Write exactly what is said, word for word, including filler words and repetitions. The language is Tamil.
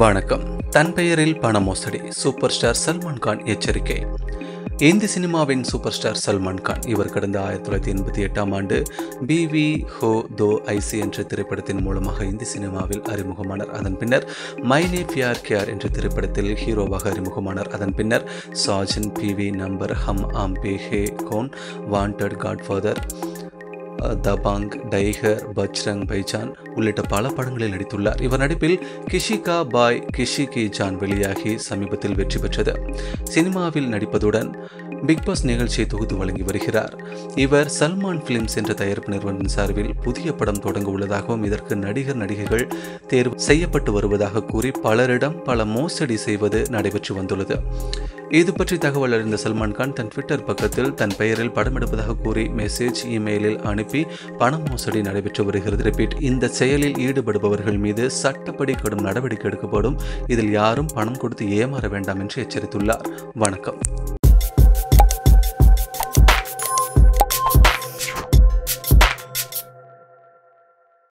வணக்கம். தன் பெயரில் பண மோசடி, சூப்பர் ஸ்டார் சல்மான் கான் எச்சரிக்கை. இந்தி சினிமாவின் சூப்பர் ஸ்டார் சல்மான் கான் இவர் கடந்த ஆயிரத்தி தொள்ளாயிரத்தி எண்பத்தி எட்டாம் ஆண்டு பிவி ஹோ தோ ஐசி என்ற திரைப்படத்தின் மூலமாக இந்தி சினிமாவில் அறிமுகமானார். அதன் பின்னர் மைனே பியார் கியார் என்ற திரைப்படத்தில் ஹீரோவாக அறிமுகமானார். அதன் பின்னர் Sajan, PV number, Hum Aap Ke Hain Kaun, Wanted, Godfather, Dabangg, Tiger, Bajrangi Bhaijaan உள்ளிட்ட பல படங்களில் நடித்துள்ளார். இவர் நடிப்பில் கிஷி கா பாய் கிஷி கி ஜான் வெளியாகி சமீபத்தில் வெற்றி பெற்றது. சினிமாவில் நடிப்பதுடன் பிக் பாஸ் நிகழ்ச்சியை தொகுத்து வழங்கி வருகிறார். இவர் சல்மான் பிலிம்ஸ் என்ற தயாரிப்பு நிறுவனத்தின் சார்பில் புதிய படம் தொடங்க உள்ளதாகவும் இதற்கு நடிகர் நடிகைகள் தேர்வு செய்யப்பட்டு வருவதாக கூறி பலரிடம் பல மோசடி செய்வது நடைபெற்று வந்துள்ளது. இது பற்றி தகவல் அறிந்த சல்மான் கான் தன் ட்விட்டர் பக்கத்தில் தன் பெயரில் படம் எடுப்பதாக கூறி மெசேஜ், இமெயிலில் அனுப்பி பண மோசடி நடைபெற்று வருகிறது. ரிப்பீட். இந்த செயலில் ஈடுபடுபவர்கள் மீது சட்டப்படி கடும் நடவடிக்கை எடுக்கப்படும். இதில் யாரும் பணம் கொடுத்து ஏமாற வேண்டாம் என்று எச்சரித்துள்ளார். வணக்கம்.